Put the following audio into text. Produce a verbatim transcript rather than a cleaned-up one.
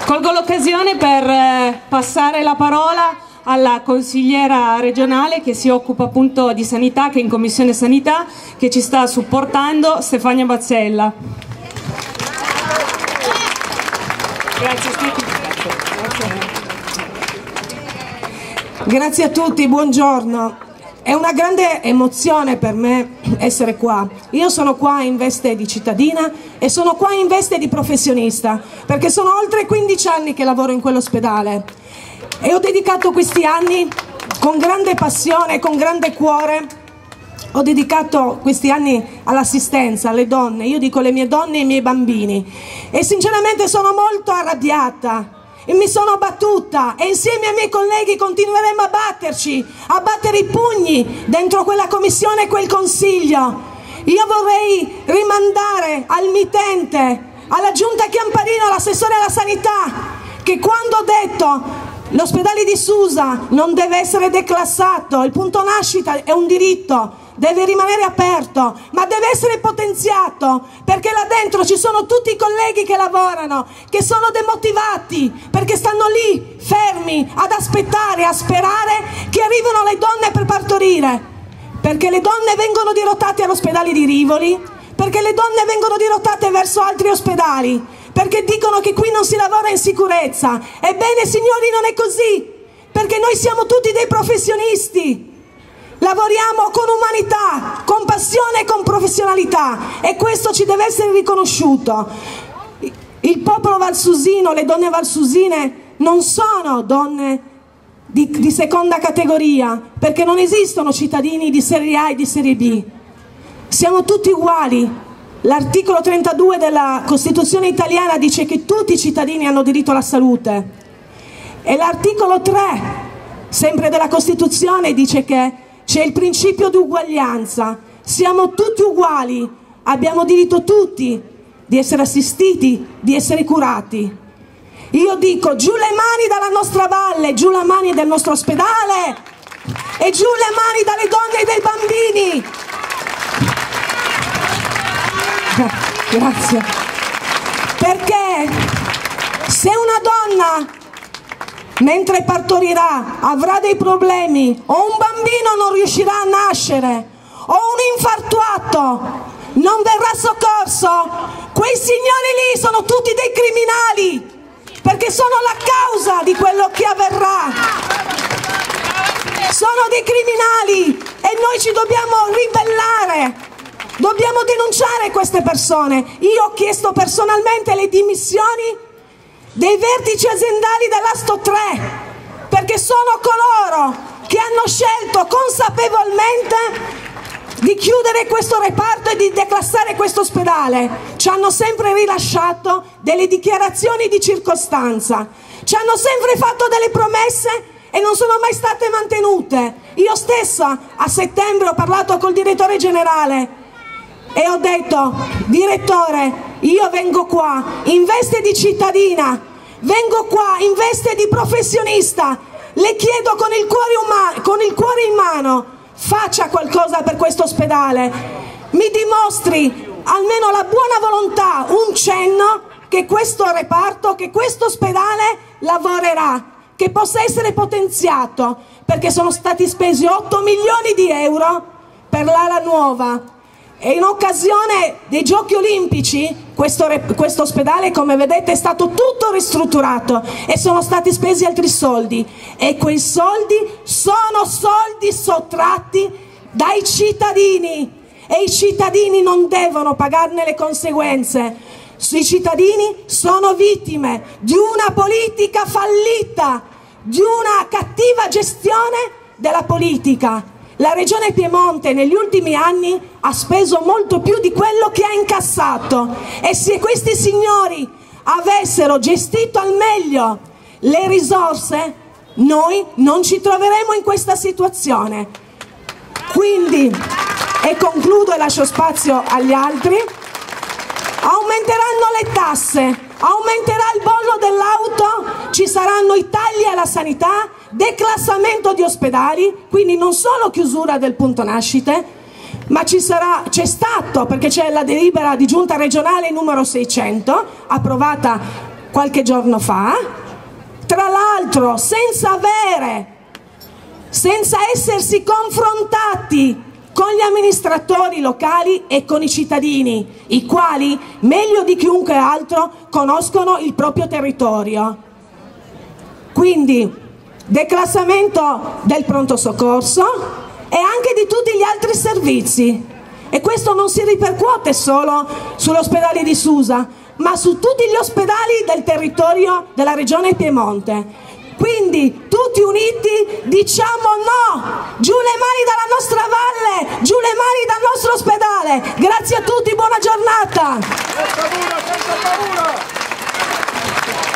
Colgo l'occasione per eh, passare la parola alla consigliera regionale che si occupa appunto di sanità, che è in commissione sanità, che ci sta supportando, Stefania Bazzella. Grazie, Grazie. Grazie a tutti, buongiorno. È una grande emozione per me essere qua. Io sono qua in veste di cittadina e sono qua in veste di professionista, perché sono oltre quindici anni che lavoro in quell'ospedale e ho dedicato questi anni con grande passione, con grande cuore, ho dedicato questi anni all'assistenza, alle donne, io dico le mie donne e i miei bambini, e sinceramente sono molto arrabbiata. E mi sono battuta e insieme ai miei colleghi continueremo a batterci, a battere i pugni dentro quella commissione e quel consiglio. Io vorrei rimandare al mittente, alla giunta Chiamparino, all'assessore alla sanità, che quando ho detto l'ospedale di Susa non deve essere declassato, il punto nascita è un diritto, deve rimanere aperto, ma deve essere potenziato, perché là dentro ci sono tutti i colleghi che lavorano, che sono demotivati, perché stanno lì fermi ad aspettare, a sperare che arrivino le donne per partorire, perché le donne vengono dirottate all'ospedale di Rivoli, perché le donne vengono dirottate verso altri ospedali, perché dicono che qui non si lavora in sicurezza. Ebbene signori, non è così, perché noi siamo tutti dei professionisti. Lavoriamo con umanità, con passione e con professionalità, e questo ci deve essere riconosciuto. Il popolo valsusino, le donne valsusine non sono donne di, di seconda categoria, perché non esistono cittadini di serie A e di serie B. Siamo tutti uguali. L'articolo trentadue della Costituzione italiana dice che tutti i cittadini hanno diritto alla salute, e l'articolo tre, sempre della Costituzione, dice che c'è il principio di uguaglianza, siamo tutti uguali, abbiamo diritto tutti di essere assistiti, di essere curati. Io dico giù le mani dalla nostra valle, giù le mani del nostro ospedale e giù le mani dalle donne e dai bambini. Grazie. Perché se una donna mentre partorirà avrà dei problemi, o un bambino non riuscirà a nascere, o un infartuato non verrà soccorso, quei signori lì sono tutti dei criminali, perché sono la causa di quello che avverrà. Sono dei criminali e noi ci dobbiamo ribellare, dobbiamo denunciare queste persone. Io ho chiesto personalmente le dimissioni dei vertici aziendali dell'Asto tre, perché sono coloro che hanno scelto consapevolmente di chiudere questo reparto e di declassare questo ospedale. Ci hanno sempre rilasciato delle dichiarazioni di circostanza, ci hanno sempre fatto delle promesse e non sono mai state mantenute. Io stessa a settembre ho parlato col direttore generale e ho detto: direttore, io vengo qua in veste di cittadina, vengo qua in veste di professionista, le chiedo con il cuore, umano, con il cuore in mano, faccia qualcosa per questo ospedale, mi dimostri almeno la buona volontà, un cenno che questo reparto, che questo ospedale lavorerà, che possa essere potenziato, perché sono stati spesi otto milioni di euro per l'ala nuova. E in occasione dei Giochi Olimpici questo, questo ospedale, come vedete, è stato tutto ristrutturato e sono stati spesi altri soldi, e quei soldi sono soldi sottratti dai cittadini, e i cittadini non devono pagarne le conseguenze. I cittadini sono vittime di una politica fallita, di una cattiva gestione della politica. La Regione Piemonte negli ultimi anni ha speso molto più di quello che ha incassato, e se questi signori avessero gestito al meglio le risorse, noi non ci troveremo in questa situazione. Quindi, e concludo e lascio spazio agli altri, aumenteranno le tasse, aumenterà il bollo dell'auto, ci saranno i tagli alla sanità, declassamento di ospedali, quindi non solo chiusura del punto nascite, ma ci sarà, c'è stato, perché c'è la delibera di giunta regionale numero seicento, approvata qualche giorno fa, tra l'altro senza avere, senza essersi confrontati con gli amministratori locali e con i cittadini, i quali meglio di chiunque altro conoscono il proprio territorio. Quindi declassamento del pronto soccorso e anche di tutti gli altri servizi, e questo non si ripercuote solo sull'ospedale di Susa, ma su tutti gli ospedali del territorio della regione Piemonte. Quindi tutti uniti diciamo no, giù le mani dalla nostra valle, giù le mani dal nostro ospedale. Grazie a tutti, buona giornata. Senza paura, senza paura.